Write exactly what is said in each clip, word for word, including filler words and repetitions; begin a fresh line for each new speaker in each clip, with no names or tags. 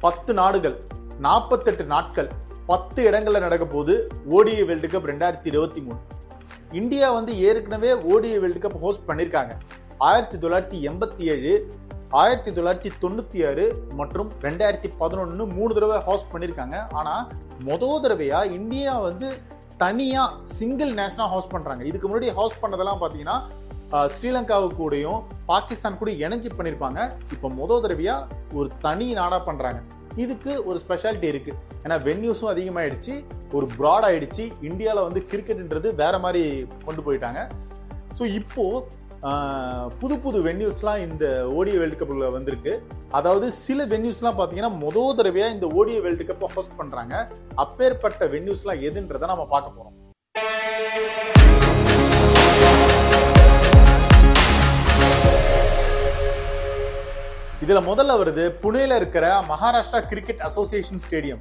பத்து நாடுகள் நாற்பத்தெட்டு நாட்கள் பத்து இடங்கள்ல நடக்க போது ஓடிஐ வேர்ல்டு கப் ரெண்டாயிரத்தி இருபத்தி மூணு. இந்தியா வந்து ஏற்கனவே ஓடிஐ வேர்ல்டு கப் ஹோஸ்ட் பண்ணிருக்காங்க. ஆயிரத்தி தொள்ளாயிரத்தி எண்பத்தி ஏழு ஆயிரத்தி தொள்ளாயிரத்தி தொண்ணூத்தி ஆறு மற்றும் ரெண்டாயிரத்தி பதினொன்னு மூணு தடவை ஹோஸ்ட் பண்ணிருக்காங்க. ஆனா முதல் தடவையா இந்தியா வந்து தனியா சிங்கிள் நேஷனல் ஹோஸ்ட் பண்றாங்க. இதுக்கு முன்னாடி ஹோஸ்ட் பண்ணதெல்லாம் பாத்தீங்கன்னா ஸ்ரீலங்காவு கூடயும் பாகிஸ்தான் கூட இணைஞ்சு பண்ணிருப்பாங்க. இப்ப முதல் தடவையா ஒரு தனி நாடா பண்றாங்க. இதுக்கு ஒரு ஸ்பெஷாலிட்டி இருக்கு. ஏன்னா வென்யூஸும் அதிகமாயிடுச்சு, ஒரு ப்ராட் ஆயிடுச்சு. இந்தியாவில் வந்து கிரிக்கெட்ன்றது வேற மாதிரி கொண்டு போயிட்டாங்க. ஸோ இப்போ புது புது வென்யூஸ்லாம் இந்த ஓடிஐ வேர்ல்டு கப்ல வந்திருக்கு. அதாவது சில வென்யூஸ்லாம் பார்த்தீங்கன்னா முதல் தடவையா இந்த ஓடிஐ வேர்ல்டு கப்பை ஹோஸ்ட் பண்றாங்க. அப்பேற்பட்ட வென்யூஸ்லாம் எதுன்றதை நம்ம பார்க்க போறோம். இதுல முதல்ல வருது புனேல இருக்கிற மகாராஷ்டிரா கிரிக்கெட் அசோசியேஷன் ஸ்டேடியம்.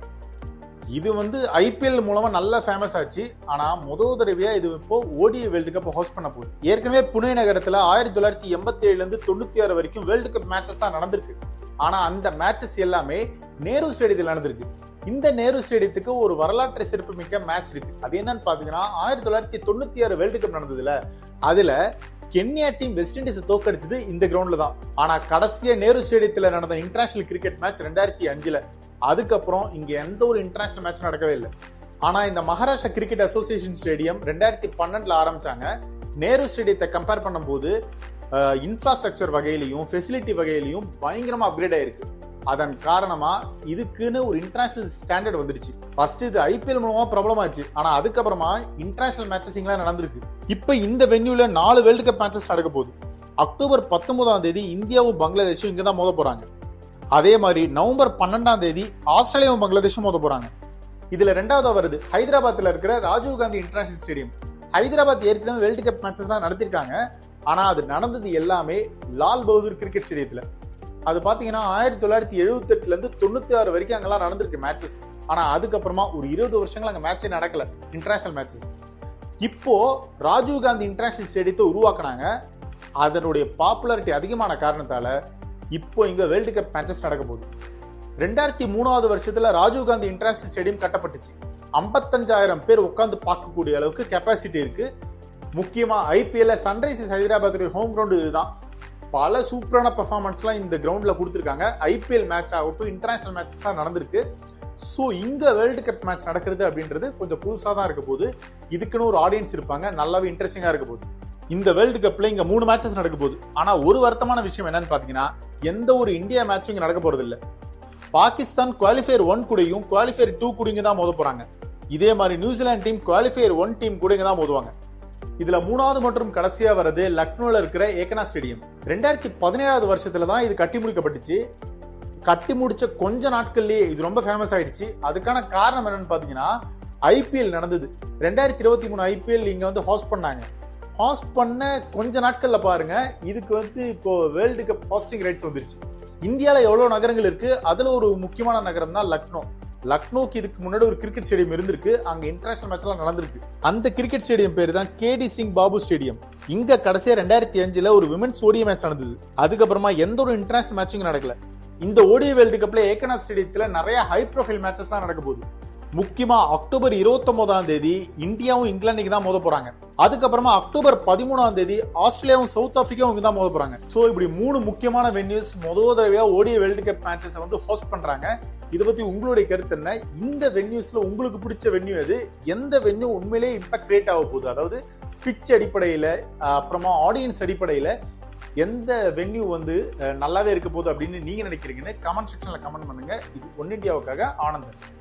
இது வந்து ஐபிஎல் மூலமா நல்ல ஃபேமஸ் ஆச்சு. ஆனா முதல் தடவையா இது இப்போ ஓடிஐ வேர்ல்டு கப் ஹோஸ்ட் பண்ண போகுது. ஏற்கனவே புனே நகரத்துல ஆயிரத்தி தொள்ளாயிரத்தி எண்பத்தி ஏழுல இருந்து தொண்ணூத்தி ஆறு வரைக்கும் வேர்ல்டு கப் மேட்சஸ் தான் நடந்திருக்கு. ஆனா அந்த மேட்சஸ் எல்லாமே நேரு ஸ்டேடியத்தில் நடந்திருக்கு. இந்த நேரு ஸ்டேடியத்துக்கு ஒரு வரலாற்று சிறப்பு மிக்க மேட்ச் இருக்கு. அது என்னன்னு பாத்தீங்கன்னா ஆயிரத்தி தொள்ளாயிரத்தி தொண்ணூத்தி ஆறு வேர்ல்டு கப் நடந்ததுல அதுல கென்யா டீம் வெஸ்ட் இண்டீஸ் தோக்கடிச்சது இந்த கிரவுண்ட்ல தான். ஆனா கடைசியா நேரு ஸ்டேடியத்துல நடந்த இன்டர்நேஷனல் கிரிக்கெட் மேட்ச் ரெண்டாயிரத்தி அஞ்சுல. அதுக்கப்புறம் இங்க எந்த ஒரு இன்டர்நேஷனல் மேட்ச் நடக்கவே இல்லை. ஆனா இந்த மகாராஷ்டிரா கிரிக்கெட் அசோசியேஷன் ஸ்டேடியம் ரெண்டாயிரத்தி பன்னெண்டுல ஆரம்பிச்சாங்க. நேரு ஸ்டேடியத்தை கம்பேர் பண்ணும்போது இன்ஃப்ராஸ்ட்ரக்சர் வகையிலையும் ஃபெசிலிட்டி வகையிலையும் பயங்கரமா அப்கிரேட் ஆயிருக்கு. அதன் காரணமா இதுக்குன்னு ஒரு இன்டர்நேஷனல் ஸ்டாண்டர்ட் வந்துருச்சு. ஃபர்ஸ்ட் இது ஐபிஎல் மூலமா ப்ராப்ளம் ஆச்சு. ஆனா அதுக்கப்புறமா இன்டர்நேஷனல் மேட்சஸ் இங்க நடந்திருக்கு. இப்ப இந்த வென்யூல நாலு வேர்ல்டு கப் மேட்சஸ் நடக்க போகுது. அக்டோபர் பத்தொன்பதாம் தேதி இந்தியாவும் பங்களாதேஷும் இங்க தான் மோத போறாங்க. அதே மாதிரி நவம்பர் பன்னெண்டாம் தேதி ஆஸ்திரேலியாவும் பங்களாதேஷும் மோத போறாங்க. இதுல ரெண்டாவது வருது ஹைதராபாத்ல இருக்கிற ராஜீவ் காந்தி இன்டர்நேஷனல் ஸ்டேடியம். ஹைதராபாத் ஏற்கனவே வேர்ல்டு கப் மேட்சஸ் தான் நடத்திருக்காங்க. ஆனா அது நடந்தது எல்லாமே லால் பகதூர் கிரிக்கெட் ஸ்டேடியத்துல. அது பாத்தீங்கன்னா ஆயிரத்தி தொள்ளாயிரத்தி எழுபத்தி எட்டுல இருந்து தொண்ணூத்தி ஆறு வரைக்கும் அங்கெல்லாம் நடந்திருக்கு மேட்சஸ். ஆனா அதுக்கப்புறமா ஒரு இருபது வருஷங்கள் அங்க மேட்சே நடக்கல, இன்டர்நேஷனல் மேட்சஸ். இப்போ ராஜீவ் காந்தி இன்டர்நேஷனல் ஸ்டேடியத்தை உருவாக்குனாங்க. அதனுடைய பாப்புலாரிட்டி அதிகமான காரணத்தால இப்போ இங்க வேர்ல்டு கப் மேட்சஸ் நடக்க போகுது. ரெண்டாயிரத்தி மூணாவது வருஷத்துல ராஜீவ் காந்தி இன்டர்நேஷனல் ஸ்டேடியம் கட்டப்பட்டுச்சு. ஐம்பத்தஞ்சாயிரம் பேர் உட்காந்து பார்க்கக்கூடிய அளவுக்கு கெப்பாசிட்டி இருக்கு. முக்கியமா ஐபிஎல்ல சன்ரைசர்ஸ் ஹைதராபாத்துடைய ஹோம் கிரவுண்ட் இதுதான். பல சூப்பரான பெர்ஃபார்மன்ஸ்லாம் இந்த கிரவுண்ட்ல கொடுத்துருக்காங்க. ஐபிஎல் மேட்ச் ஆகட்டும், இன்டர்நேஷனல் மேட்சஸ்லாம் நடந்திருக்கு. ஸோ இங்க வேர்ல்டு கப் மேட்ச் நடக்கிறது அப்படின்றது கொஞ்சம் புதுசாக தான் இருக்க போகுது. இதுக்குன்னு ஒரு ஆடியன்ஸ் இருப்பாங்க, நல்லாவே இன்ட்ரெஸ்டிங்கா இருக்க போகுது. இந்த வேர்ல்டு கப்ல இங்க மூணு மேட்சஸ் நடக்க போகுது. ஆனா ஒரு வருத்தமான விஷயம் என்னன்னு பாத்தீங்கன்னா எந்த ஒரு இந்தியா மேட்சும் இங்க நடக்க போறது இல்ல. பாகிஸ்தான் குவாலிஃபயர் ஒன் கூடயும் குவாலிஃபயர் டூ கூட இங்க தான் மோத போறாங்க. இதே மாதிரி New Zealand team qualifier one team கூட இங்க தான் மோதுவாங்க. இதுல மூணாவது மற்றும் கடைசியா வர்றது லக்னோல இருக்கிற ஏகனா ஸ்டேடியம். ரெண்டாயிரத்தி பதினேழாவது வருஷத்துல தான் இது கட்டி முடிக்கப்பட்டுச்சு. கட்டி முடிச்ச கொஞ்ச நாட்கள்லயே இது ரொம்ப ஃபேமஸ் ஆயிடுச்சு. அதுக்கான காரணம் என்னன்னு பாத்தீங்கன்னா ஐபிஎல் நடந்தது. ரெண்டாயிரத்தி இருபத்தி மூணு ஐபிஎல் இங்க வந்து ஹோஸ்ட் பண்ணாங்க. ஹோஸ்ட் பண்ண கொஞ்ச நாட்கள்ல பாருங்க இதுக்கு வந்து இப்போ வேர்ல்டு கப் ஹோஸ்டிங் ரைட்ஸ் வந்துருச்சு. இந்தியால எவ்வளவு நகரங்கள் இருக்கு, அதுல ஒரு முக்கியமான நகரம் தான் லக்னோ. லக்னோக்கு இதுக்கு முன்னாடி ஒரு கிரிக்கெட் ஸ்டேடியம் இருந்திருக்கு. அங்க இன்டர்நேஷனல் மேட்ச் எல்லாம் நடந்திருக்கு. அந்த கிரிக்கெட் ஸ்டேடியம் பேரு தான் கேடி சிங் பாபு ஸ்டேடியம். இங்க கடைசியா ரெண்டாயிரத்தி அஞ்சுல ஒரு விமென்ஸ் ஓடிஐ மேட்ச் நடந்தது. அதுக்கப்புறமா எந்த ஒரு இன்டர்நேஷனல் மேட்சும் நடக்கல. இந்த ஓடிஐ வேர்ல்டு கப்ல ஏகனா ஸ்டேடியத்துல நிறைய ஹை ப்ரொஃபைல் மேட்சஸ் எல்லாம் நடக்க போகுது. முக்கியமா அக்டோபர் இருபத்தி ஒன்பதாம் தேதி இந்தியாவும் இங்கிலாந்துக்கு தான் மோத போறாங்க. அதுக்கப்புறமா அக்டோபர் பதிமூணாம் தேதி ஆஸ்திரேலியாவும் சவுத் ஆப்பிரிக்காவும் இங்க தான் மோத போறாங்க. சோ இப்படி மூணு முக்கியமான வென்யூஸ் முதல் தடவையா ஓடிஐ வேர்ல்டு கப் மேட்சஸ் வந்து ஹோஸ்ட் பண்றாங்க. இதை பத்தி உங்களுடைய கருத்து என்ன? இந்த வென்யூஸ்ல உங்களுக்கு பிடிச்ச வென்யூ எது? எந்த வென்யூ உண்மையிலேயே இம்பாக்ட் கிரியேட் ஆக போகுது? அதாவது பிட்ச் அடிப்படையில, அப்புறமா ஆடியன்ஸ் அடிப்படையில எந்த வென்யூ வந்து நல்லாவே இருக்க போகுது அப்படின்னு நீங்க நினைக்கிறீங்கன்னு கமெண்ட் செக்ஷன்ல கமெண்ட் பண்ணுங்க. இது ஒன் இண்டியாவுக்காக ஆனந்தன்.